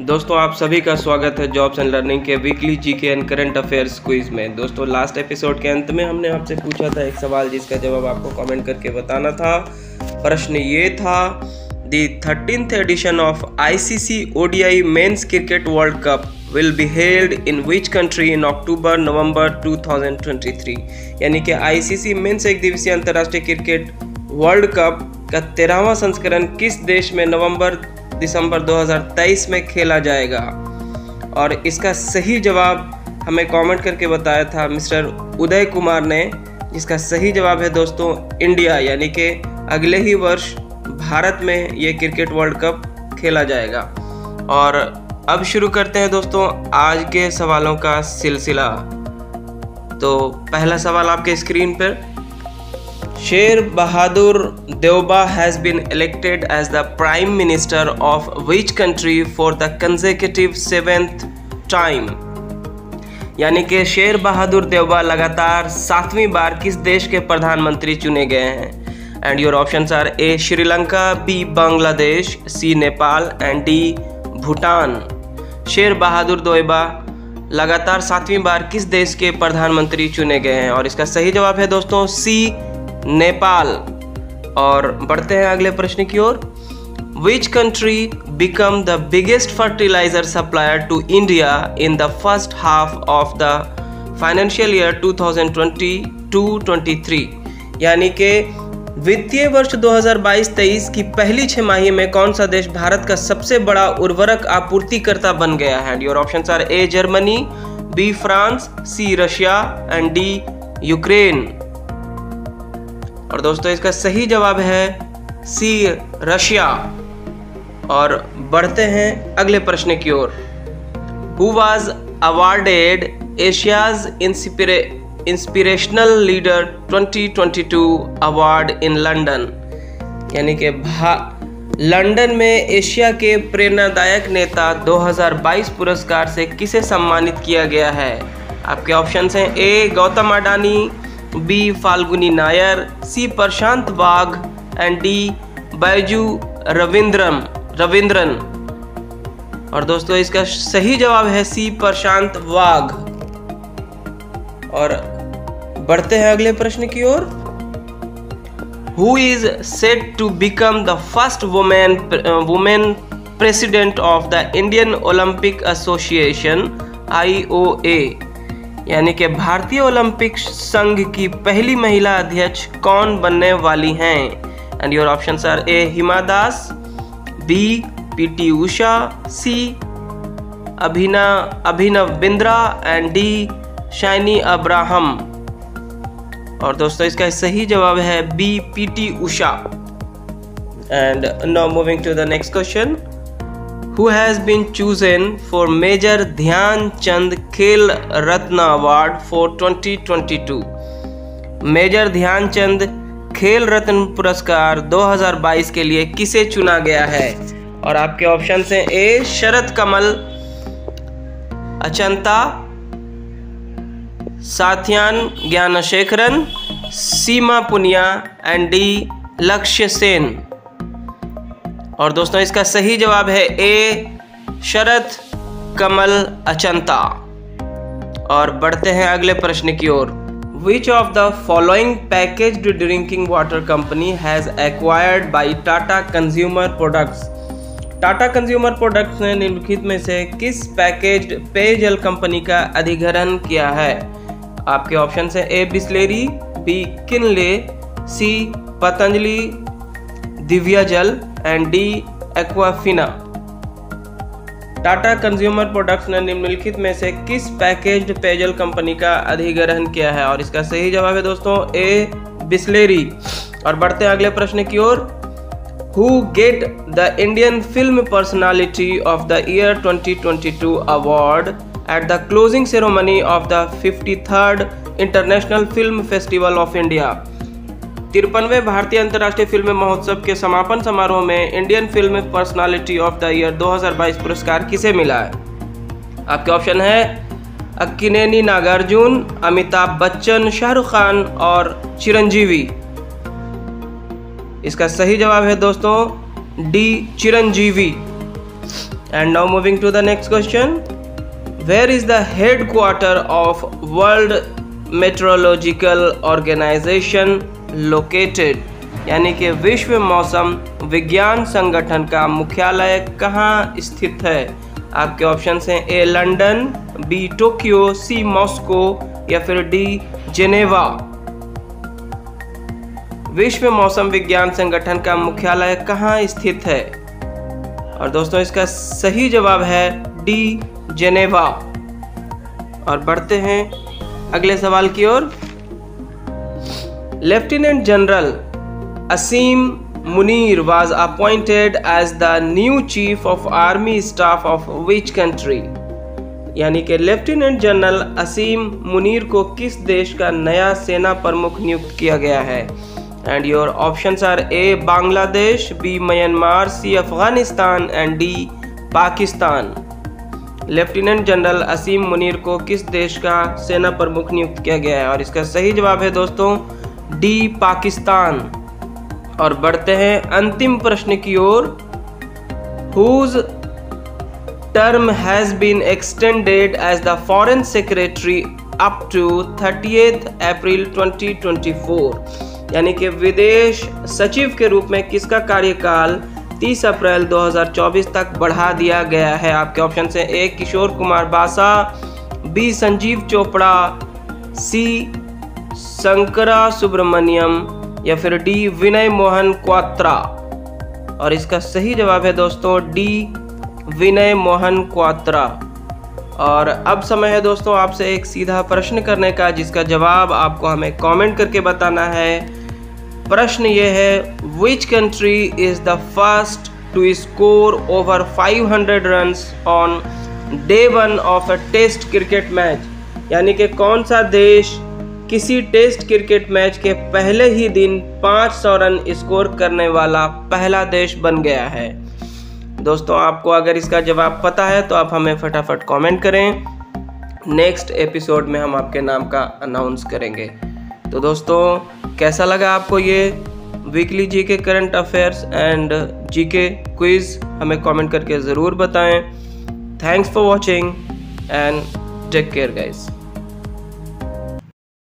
दोस्तों आप सभी का स्वागत है जॉब्स एंड लर्निंग के weekly GK and current affairs quiz में। दोस्तों लास्ट एपिसोड के अंत में हमने आपसे पूछा था एक सवाल जिसका जवाब आपको कमेंट करके बताना था। प्रश्न ये था, the 13th edition of ICC ODI men's cricket world cup will be held in which country in October November 2023। यानी कि ICC मेंस एक दिवसीय अंतर्राष्ट्रीय क्रिकेट वर्ल्ड कप का 13वां संस्करण किस देश में नवंबर-दिसंबर 2023 में खेला जाएगा। और इसका सही जवाब हमें कमेंट करके बताया था मिस्टर उदय कुमार ने, जिसका सही जवाब है दोस्तों इंडिया, यानी कि अगले ही वर्ष भारत में ये क्रिकेट वर्ल्ड कप खेला जाएगा। और अब शुरू करते हैं दोस्तों आज के सवालों का सिलसिला। तो पहला सवाल आपके स्क्रीन पर, शेर Bahadur Deuba has been elected as the Prime Minister of which country for the consecutive 7th time। यानी कि शेर बहादुर देउबा लगातार 7वीं बार किस देश के प्रधानमंत्री चुने गए हैं। And your options are A Sri Lanka, B Bangladesh, C Nepal and D Bhutan. Sher Bahadur Deuba लगातार 7वीं बार किस देश के प्रधानमंत्री चुने गए हैं, और इसका सही जवाब है दोस्तों सी नेपाल। और बढ़ते हैं अगले प्रश्न की ओर। Which country become the biggest fertilizer supplier to India in the first half of the financial year 2022-23। यानी कि वित्तीय वर्ष 2022-23 की पहली छमाही में कौन सा देश भारत का सबसे बड़ा उर्वरक आपूर्तिकर्ता बन गया है। Your options are A Germany, B France, C Russia and D Ukraine. और दोस्तों इसका सही जवाब है सी रशिया। और बढ़ते हैं अगले प्रश्न की ओर। Who was awarded Asia's inspirational leader 2022 award in London. यानी कि लंदन में एशिया के प्रेरणादायक नेता 2022 पुरस्कार से किसे सम्मानित किया गया है। आपके ऑप्शंस हैं A Gautam Adani, B Falguni Nayar, C Prashant Wagh and D Byju Raveendran. और दोस्तों इसका सही जवाब है सी प्रशांत वाघ। और बढ़ते हैं अगले प्रश्न की ओर। Who is set to become the first women president of the Indian Olympic Association IOA। यानी कि भारतीय ओलंपिक संघ की पहली महिला अध्यक्ष कौन बनने वाली हैं। And your options are A Hima Das, B PT Usha, C Abhinav Bindra and D Shiny Abraham. और दोस्तों इसका सही जवाब है B PT Usha. And now moving to the next question. Who has been chosen for Major Dhyan Chand Khel Ratna award for 2022। Major Dhyanchand Khel Ratna पुरस्कार 2022 के लिए किसे चुना गया है। और आपके ऑप्शन हैं A Sharath Kamal Achanta, Sathiyan Gnanasekaran, Seema Punia and D Lakshya Sen. और दोस्तों इसका सही जवाब है ए शरद कमल अचंता। और बढ़ते हैं अगले प्रश्न की ओर। Which of the following packaged drinking water company has acquired by Tata consumer products. Tata consumer products ने निम्नलिखित में से किस पैकेज्ड पेयजल कंपनी का अधिग्रहण किया है। आपके ऑप्शन हैं A Bisleri, B Kinley, C Patanjali Divya Jal and D Aquafina. Tata consumer products ने निम्नलिखित में से किस पैकेज्ड पेयजल कंपनी का अधिग्रहण किया है। और इसका सही जवाब है दोस्तों ए बिस्लेरी। और बढ़ते हैं अगले प्रश्न की ओर। Who get the Indian film personality of the year 2022 award at the closing ceremony of the 53rd international film festival of India. 53वें भारतीय अंतर्राष्ट्रीय फिल्म महोत्सव के समापन समारोह में Indian film personality of the year 2022 पुरस्कार किसे मिला है। आपके ऑप्शन है अक्किनेनी नागार्जुन, अमिताभ बच्चन, शाहरुख खान और चिरंजीवी। इसका सही जवाब है दोस्तों D Chiranjeevi. And now moving to the next question. Where is the headquarter of World Meteorological Organization located? यानी कि विश्व मौसम विज्ञान संगठन का मुख्यालय कहाँ स्थित है? आपके ऑप्शन हैं A London, B Tokyo, C Moscow या फिर डी जेनेवा। विश्व मौसम विज्ञान संगठन का मुख्यालय कहाँ स्थित है? और दोस्तों इसका सही जवाब है डी जेनेवा। और बढ़ते हैं अगले सवाल की ओर। Lieutenant general Asim Munir was appointed as the new chief of army staff of which country? यानी कि लेफ्टिनेंट जनरल असीम मुनीर को किस देश का नया सेना प्रमुख नियुक्त किया गया है? And your options are A Bangladesh, B Myanmar, C Afghanistan and D Pakistan. Lieutenant general Asim Munir को किस देश का सेना प्रमुख नियुक्त किया गया है? और इसका सही जवाब है दोस्तों डी पाकिस्तान। और बढ़ते हैं अंतिम प्रश्न की ओर। Whose term has been extended as the foreign secretary up to 30 April 2024? यानी कि विदेश सचिव के रूप में किसका कार्यकाल 30 अप्रैल 2024 तक बढ़ा दिया गया है? आपके ऑप्शन हैं ए किशोर कुमार बासा, बी संजीव चोपड़ा, सी शंकरा सुब्रमण्यम या फिर डी विनय मोहन क्वात्रा। और इसका सही जवाब है दोस्तों डी विनय मोहन क्वात्रा। और अब समय है दोस्तों आपसे एक सीधा प्रश्न करने का, जिसका जवाब आपको हमें कमेंट करके बताना है। प्रश्न ये है, which country is the first to score over 500 runs on day 1 of a test cricket match? यानी कि कौन सा देश किसी टेस्ट क्रिकेट मैच के पहले ही दिन 500 रन स्कोर करने वाला पहला देश बन गया है? दोस्तों आपको अगर इसका जवाब पता है तो आप हमें फटाफट कमेंट करें। नेक्स्ट एपिसोड में हम आपके नाम का अनाउंस करेंगे। तो दोस्तों कैसा लगा आपको ये weekly GK current affairs and GK quiz? हमें कमेंट करके ज़रूर बताएं। Thanks for watching and take care guys.